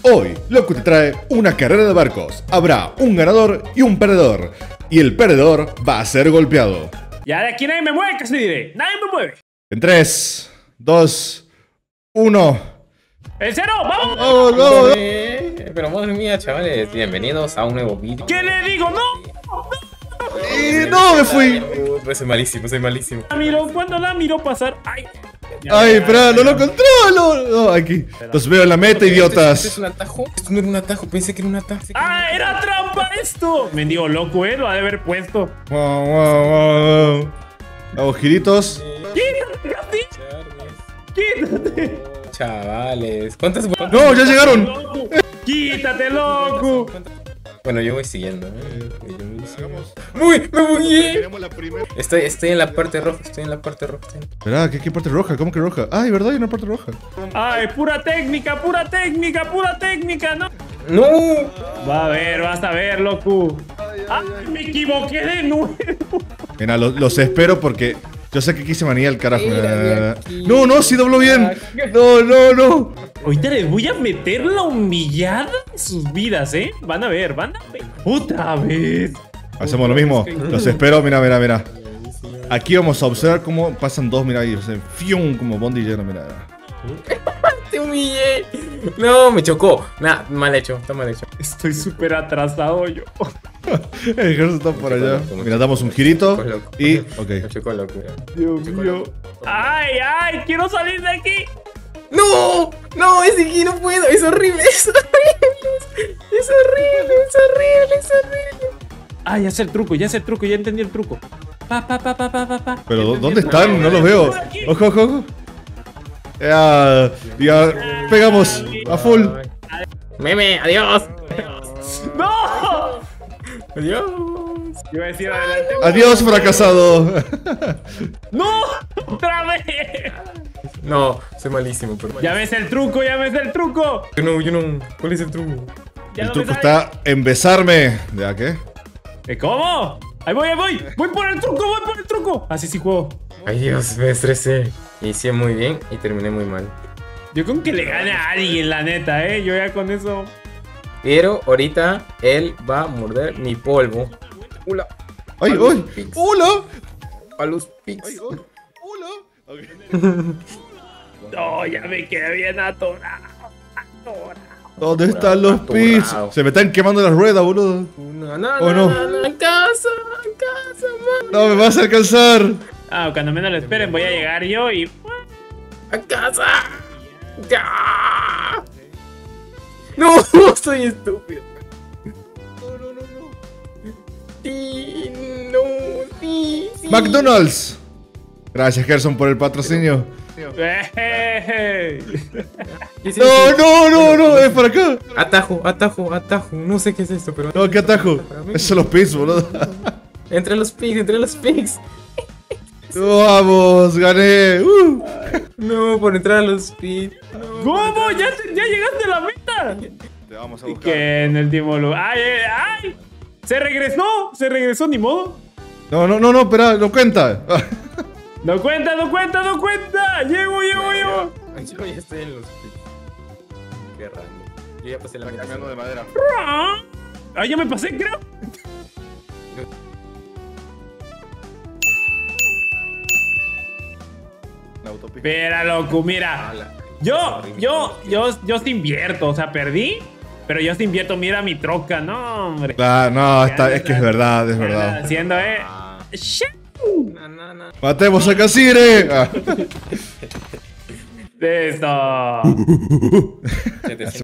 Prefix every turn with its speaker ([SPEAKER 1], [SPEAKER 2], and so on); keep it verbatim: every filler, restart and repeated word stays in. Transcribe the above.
[SPEAKER 1] Hoy, Loco te trae una carrera de barcos. Habrá un ganador y un perdedor. Y el perdedor va a ser golpeado.
[SPEAKER 2] Ya de aquí nadie me mueve, casi diré. Nadie me mueve.
[SPEAKER 1] En tres, dos, uno.
[SPEAKER 2] ¡El cero! ¡Vamos!
[SPEAKER 1] ¡Vamos, vamos!
[SPEAKER 3] Eh, Pero madre mía, chavales, bienvenidos a un nuevo vídeo.
[SPEAKER 2] ¿Qué le digo? ¡No!
[SPEAKER 1] Y no, me fui.
[SPEAKER 3] Uh, soy malísimo, soy malísimo.
[SPEAKER 2] La miró, cuando la miró pasar. ¡Ay!
[SPEAKER 1] Ay, espera, no lo controlo. No, aquí. Los veo en la meta,
[SPEAKER 3] ¿Esto es
[SPEAKER 1] idiotas.
[SPEAKER 3] un atajo? Esto no era un atajo, pensé que era un atajo.
[SPEAKER 2] ¡Ah, era trampa esto! Mendigo loco, eh, lo ha de haber puesto.
[SPEAKER 1] Wow, wow, wow, wow. Hago giritos.
[SPEAKER 2] ¡Quítate, Gasti! ¡Quítate!
[SPEAKER 3] Chavales, ¿cuántas?
[SPEAKER 1] No, ya llegaron.
[SPEAKER 2] Loco. ¡Quítate, loco!
[SPEAKER 3] Bueno, yo voy siguiendo, ¿eh? Yo voy siguiendo. ¡Uy! ¡Me bugué! Estoy, estoy en la parte roja, estoy en la parte roja.
[SPEAKER 1] Espera, ¿qué, ¿qué parte roja? ¿Cómo que roja? Ay, ¿verdad? Hay una parte roja.
[SPEAKER 2] ¡Ay, pura técnica, pura técnica, pura técnica! ¡No!
[SPEAKER 3] ¡No!
[SPEAKER 2] Va a ver, vas a ver, loco. ¡Ay, me equivoqué de nuevo!
[SPEAKER 1] Mira, los, los espero porque yo sé que aquí se manía el carajo.
[SPEAKER 3] Mira de aquí.
[SPEAKER 1] No, no, sí dobló bien. No, no, no.
[SPEAKER 2] Ahorita les voy a meter la humillada en sus vidas, ¿eh? Van a ver, van a ver. ¡Otra vez!
[SPEAKER 1] Hacemos lo mismo. Los espero, mira, mira, mira. Aquí vamos a observar cómo pasan dos, mira ahí. O sea, fium, como Bondi lleno, mira.
[SPEAKER 3] ¡Te humillé! No, me chocó. Nah, mal hecho, está mal hecho.
[SPEAKER 2] Estoy súper atrasado yo.
[SPEAKER 1] El ejército está por allá. Mira, damos un girito y... Ok.
[SPEAKER 3] Me chocó loco.
[SPEAKER 2] Dios mío. ¡Ay, ay! ¡Quiero salir de aquí!
[SPEAKER 3] ¡No! ¡No! Ese aquí no puedo. Es horrible, es horrible. Es horrible, es horrible, es horrible.
[SPEAKER 2] Ah, ya sé el truco, ya sé el truco, ya entendí el truco. Pa, pa, pa, pa, pa, pa, pa.
[SPEAKER 1] Pero ¿dónde están? No los veo. Ojo, ojo, ojo. Ya, ya, pegamos a full.
[SPEAKER 3] Meme, adiós.
[SPEAKER 2] ¡No!
[SPEAKER 3] Adiós.
[SPEAKER 2] Iba a decir adelante.
[SPEAKER 1] Adiós, fracasado.
[SPEAKER 2] ¡No! ¡Otra vez!
[SPEAKER 3] No, soy malísimo, pero
[SPEAKER 2] Ya ves el truco, ya ves el truco.
[SPEAKER 3] Yo no, yo no. ¿Cuál es el truco?
[SPEAKER 2] Ya
[SPEAKER 1] El
[SPEAKER 2] no
[SPEAKER 1] truco
[SPEAKER 2] me sale.
[SPEAKER 1] está en besarme. ¿Ya qué?
[SPEAKER 2] ¿Eh, ¿Cómo? Ahí voy, ahí voy. Voy por el truco, voy por el truco. Así sí juego.
[SPEAKER 3] Ay, Dios, me estresé. Inicié muy bien y terminé muy mal.
[SPEAKER 2] Yo con que le gane a alguien, la neta, eh. Yo ya con eso.
[SPEAKER 3] Pero ahorita él va a morder mi polvo. Hola.
[SPEAKER 1] ¡Ay,
[SPEAKER 3] A los
[SPEAKER 1] ay!
[SPEAKER 3] pics.
[SPEAKER 1] ¡Hola!
[SPEAKER 3] A los pics.
[SPEAKER 1] ¡Ay, ay! ¡Hola!
[SPEAKER 2] No, ya me quedé bien atorado. Atorado.
[SPEAKER 1] ¿Dónde están los pits?
[SPEAKER 3] Atorado.
[SPEAKER 1] Se me están quemando las ruedas, boludo.
[SPEAKER 3] No, no,
[SPEAKER 1] ¿O
[SPEAKER 3] no,
[SPEAKER 1] no?
[SPEAKER 3] no, no, en casa, en casa, man.
[SPEAKER 1] No me vas a alcanzar.
[SPEAKER 2] Ah, cuando menos lo esperen, voy a llegar yo y.
[SPEAKER 3] A casa. Ya. No, soy estúpido.
[SPEAKER 1] No, no, no, no.
[SPEAKER 3] Sí, no, sí, sí.
[SPEAKER 1] McDonald's. Gracias, Gerson, por el patrocinio.
[SPEAKER 2] ¡Eh!
[SPEAKER 3] ¿Qué es
[SPEAKER 1] No,
[SPEAKER 3] eso?
[SPEAKER 1] no, no, no, es para acá.
[SPEAKER 3] Atajo, atajo, atajo. No sé qué es esto, pero.
[SPEAKER 1] No, ¿qué atajo? Esos son los pits, boludo.
[SPEAKER 3] Entre los pigs, entre los pigs.
[SPEAKER 1] Vamos, gané. Uh.
[SPEAKER 3] No, por entrar a los pigs. No.
[SPEAKER 2] ¿Cómo? ¿Ya, te- ya llegaste a la meta?
[SPEAKER 1] Te vamos a
[SPEAKER 2] Y que en el último lugar. ¡Ay, eh, ay! ¡Se regresó! ¡Se regresó, ni modo!
[SPEAKER 1] No, no, no, no, espera, no cuenta.
[SPEAKER 2] ¡No cuenta, no cuenta, no cuenta! ¡Llego, llego, llego!
[SPEAKER 3] Yo ya estoy en los pigs. Qué raro. Yo ya pasé la mitad.
[SPEAKER 1] de madera.
[SPEAKER 2] ¡Ah! ¡Ah, ya me pasé, creo! Espera, loco, mira. Yo, yo, yo, yo te invierto, o sea, perdí. Pero yo te invierto, mira mi troca, no, hombre.
[SPEAKER 1] Claro, no,
[SPEAKER 2] ¿Qué
[SPEAKER 1] está,
[SPEAKER 2] andas
[SPEAKER 1] es que es verdad, es
[SPEAKER 2] ¿Qué andas
[SPEAKER 1] verdad.
[SPEAKER 2] haciendo, eh?
[SPEAKER 3] Ah.
[SPEAKER 2] ¡Shoo!
[SPEAKER 3] No, no, no.
[SPEAKER 1] Matemos a Casire. Ah.
[SPEAKER 2] Listo.
[SPEAKER 3] Ya te